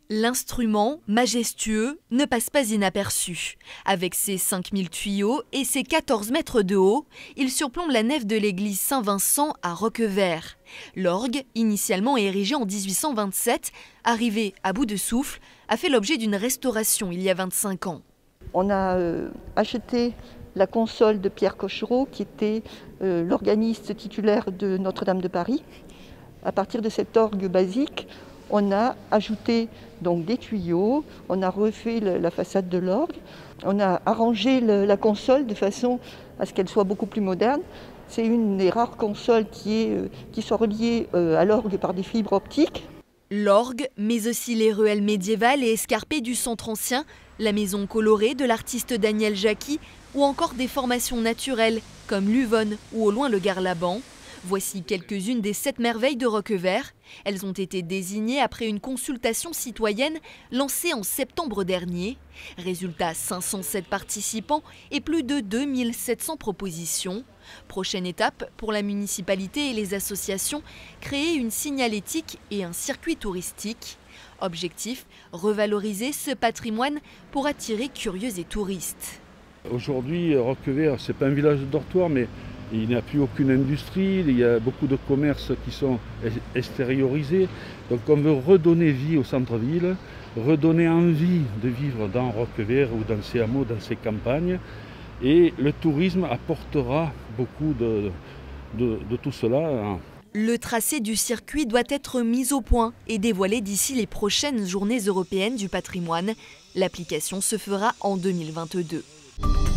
L'instrument, majestueux, ne passe pas inaperçu. Avec ses 5000 tuyaux et ses 14 mètres de haut, il surplombe la nef de l'église Saint-Vincent à Roquevert. L'orgue, initialement érigé en 1827, arrivé à bout de souffle, a fait l'objet d'une restauration il y a 25 ans. On a acheté la console de Pierre Cochereau, qui était l'organiste titulaire de Notre-Dame de Paris. À partir de cet orgue basique, on a ajouté donc des tuyaux, on a refait la façade de l'orgue, on a arrangé la console de façon à ce qu'elle soit beaucoup plus moderne. C'est une des rares consoles qui sont reliées à l'orgue par des fibres optiques. L'orgue, mais aussi les ruelles médiévales et escarpées du centre ancien, la maison colorée de l'artiste Daniel Jacqui ou encore des formations naturelles comme l'Uvonne ou au loin le Garlaban. Voici quelques-unes des 7 merveilles de Roquevert. Elles ont été désignées après une consultation citoyenne lancée en septembre dernier. Résultat, 507 participants et plus de 2700 propositions. Prochaine étape pour la municipalité et les associations, créer une signalétique et un circuit touristique. Objectif, revaloriser ce patrimoine pour attirer curieux et touristes. Aujourd'hui, Roquevert, ce n'est pas un village de dortoir, mais il n'y a plus aucune industrie, il y a beaucoup de commerces qui sont extériorisés. Donc on veut redonner vie au centre-ville, redonner envie de vivre dans Roquevert ou dans ses hameaux, dans ses campagnes. Et le tourisme apportera beaucoup de tout cela. Le tracé du circuit doit être mis au point et dévoilé d'ici les prochaines journées européennes du patrimoine. L'application se fera en 2022.